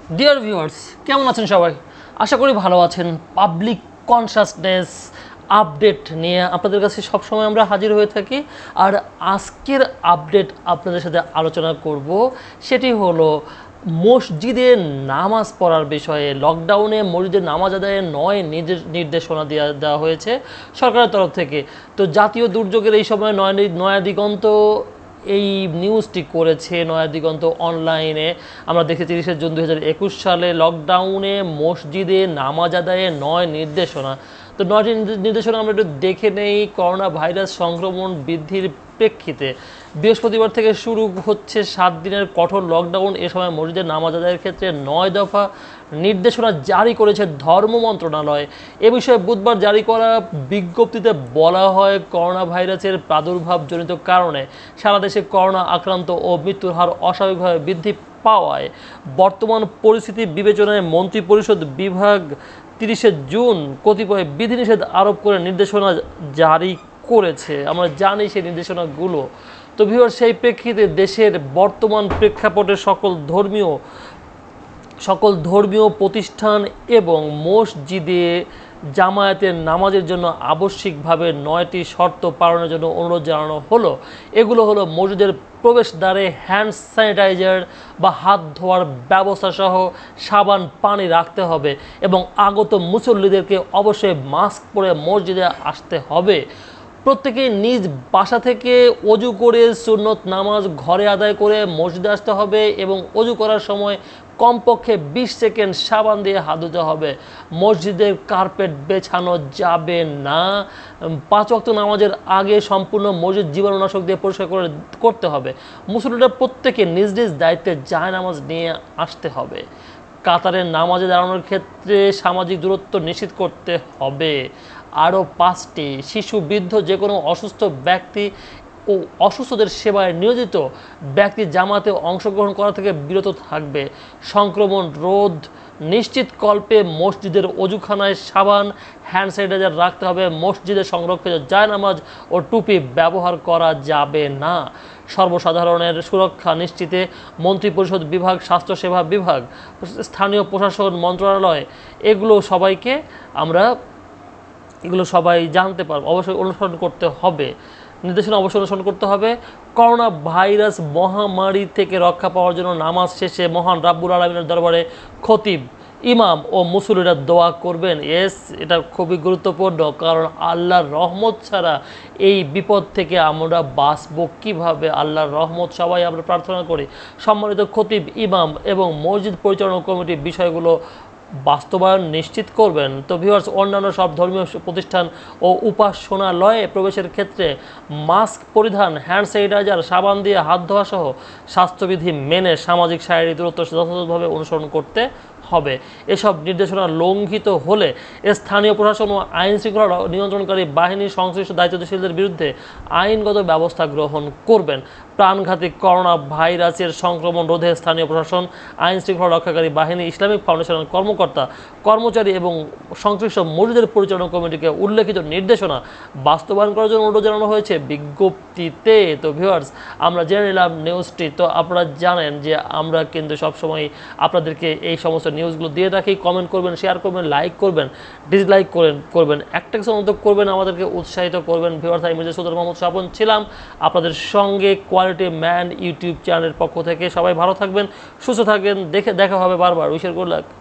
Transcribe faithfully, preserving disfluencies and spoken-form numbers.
Dear viewers, কেমন আছেন সবাই? আশা করি ভালো আছেন। পাবলিক কনসাসনেস আপডেট নিয়ে আপনাদের কাছে সবসময় আমরা হাজির হয়ে থাকি। আর আজকের আপডেট আপনাদের সাথে আলোচনা করব, সেটি হলো মসজিদে নামাজ পড়ার বিষয়ে। লকডাউনে মসজিদে নামাজ আদায়ে নয় নির্দেশনা দেওয়া দেওয়া হয়েছে সরকারের তরফ থেকে। তো জাতীয় দুর্যোগের এই সময় নয় নয়া দিগন্ত এই নিউজটি করেছে। নয়া দিগন্ত অনলাইনে আমরা দেখেছি তিরিশে জুন দুই হাজার একুশ সালে লকডাউনে মসজিদে নামাজ আদায়ে নয় নির্দেশনা। তো নয়টি নির্দেশনা আমরা একটু দেখে নেই। করোনা ভাইরাস সংক্রমণ বৃদ্ধির প্রেক্ষিতে বৃহস্পতিবার থেকে শুরু হচ্ছে সাত দিনের কঠোর লকডাউন। এ সময় মসজিদে নামাজ আদায়ের ক্ষেত্রে নয় দফা নির্দেশনা জারি করেছে ধর্ম মন্ত্রণালয়। এ বিষয়ে বুধবার জারি করা বিজ্ঞপ্তিতে বলা হয়, করোনা ভাইরাসের প্রাদুর্ভাবজনিত কারণে সারা দেশে করোনা আক্রান্ত ও মৃত্যুর হার অস্বাভাবিকভাবে বৃদ্ধি পাওয়ায় বর্তমান পরিস্থিতি বিবেচনায় মন্ত্রিপরিষদ বিভাগ তিরিশে জুন কতিপয় বিধিনিষেধ আরোপ করে নির্দেশনা জারি করেছে। আমরা জানি সেই নির্দেশনাগুলো। তো ভিউয়ার, সেই প্রেক্ষিতে দেশের বর্তমান প্রেক্ষাপটে সকল ধর্মীয় সকল ধর্মীয় প্রতিষ্ঠান এবং মসজিদে জামায়াতের নামাজের জন্য আবশ্যিকভাবে নয়টি শর্ত পালনের জন্য অনুরোধ জানানো হলো। এগুলো হলো মসজিদের প্রবেশদ্বারে হ্যান্ড স্যানিটাইজার বা হাত ধোয়ার ব্যবস্থা সহ সাবান পানি রাখতে হবে এবং আগত মুসল্লিদেরকে অবশ্যই মাস্ক পরে মসজিদে আসতে হবে। প্রত্যেকে নিজ বাসা থেকে অজু করে সুন্নত নামাজ ঘরে আদায় করে মসজিদে আসতে হবে এবং অজু করার সময় কমপক্ষে বিশ সেকেন্ড সাবান দিয়ে হাত ধুতে হবে। মসজিদের কার্পেট বেছানো যাবে না। পাঁচ ওয়াক্ত নামাজের আগে সম্পূর্ণ মসজিদ জীবাণুনাশক দিয়ে পরিষ্কার করে করতে হবে। মুসল্লিরা প্রত্যেকে নিজ নিজ দায়িত্বে জায়নামাজ নিয়ে আসতে হবে। কাতারের নামাজে দাঁড়ানোর ক্ষেত্রে সামাজিক দূরত্ব নিশ্চিত করতে হবে। আরও পাঁচটি, শিশু, বৃদ্ধ, যে কোনো অসুস্থ ব্যক্তি ও অসুস্থদের সেবায় নিয়োজিত ব্যক্তি জামাতে অংশগ্রহণ করা থেকে বিরত থাকবে। সংক্রমণ রোধ নিশ্চিতকল্পে মসজিদের অজুখানায় সাবান হ্যান্ড স্যানিটাইজার রাখতে হবে। মসজিদে সংরক্ষিত জায়নামাজ ও টুপি ব্যবহার করা যাবে না। সর্বসাধারণের সুরক্ষা নিশ্চিতে মন্ত্রিপরিষদ বিভাগ, স্বাস্থ্যসেবা বিভাগ, স্থানীয় প্রশাসন মন্ত্রণালয় এগুলো সবাইকে আমরা এগুলো সবাই জানতে পারবো। অবশ্যই অনুসরণ করতে হবে, নির্দেশনা অবশ্যই অনুসরণ করতে হবে। করোনা ভাইরাস মহামারী থেকে রক্ষা পাওয়ার জন্য নামাজ শেষে মহান রাব্বুল আলামিনের দরবারে খতিব, ইমাম ও মুসল্লিরা দোয়া করবেন। এস এটা খুবই গুরুত্বপূর্ণ, কারণ আল্লাহর রহমত ছাড়া এই বিপদ থেকে আমরা বাঁচবো কীভাবে? আল্লাহর রহমত সবাই আমরা প্রার্থনা করি। সম্মানিত খতিব, ইমাম এবং মসজিদ পরিচালনা কমিটি বিষয়গুলো বাস্তবায়ন নিশ্চিত করবেন। তো ভিউয়ার্স, অন্যান্য সব ধর্মীয় প্রতিষ্ঠান ও উপাসনালয়ে প্রবেশের ক্ষেত্রে মাস্ক পরিধান, হ্যান্ড স্যানিটাইজার, সাবান দিয়ে হাত ধোয়া সহ স্বাস্থ্যবিধি মেনে সামাজিক শারীরিক দূরত্ব যথাযথভাবে অনুসরণ করতে হবে। এসব নির্দেশনা লঙ্ঘিত হলে স্থানীয় প্রশাসন ও আইন শৃঙ্খলা নিয়ন্ত্রণকারী বাহিনীর সংশ্লিষ্ট দায়িত্বশীলদের বিরুদ্ধে আইনগত ব্যবস্থা গ্রহণ করবেন। প্রাণঘাতী করোনা ভাইরাসের সংক্রমণ রোধে স্থানীয় প্রশাসন, আইন শৃঙ্খলা রক্ষাকারী বাহিনী, ইসলামিক ফাউন্ডেশনের কর্মকর্তা কর্মচারী এবং সংশ্লিষ্ট মসজিদের পরিচালনা কমিটিকে উল্লেখিত নির্দেশনা বাস্তবায়ন করার জন্য অনুরোধ জানানো হয়েছে বিজ্ঞপ্তিতে। তো ভিউয়ার্স, আমরা জেনে নিলাম নিউজটি। তো আপনারা জানেন যে আমরা কিন্তু সবসময় আপনাদেরকে এই সমস্ত নিউজগুলো দিয়ে রাখি। কমেন্ট করবেন, শেয়ার করবেন, লাইক করবেন, ডিসলাইক করেন করবেন একটা কিছু মতো করবেন, আমাদেরকে উৎসাহিত করবেন। ভিউয়ার্স, আমি মির্জা সুলতান মোহাম্মদ স্বপন ছিলাম আপনাদের সঙ্গে কোয়ালিটি ম্যান ইউটিউব চ্যানেলের পক্ষ থেকে। সবাই ভালো থাকবেন, সুস্থ থাকবেন। দেখে দেখা হবে বারবার। উইশের গুড লাক।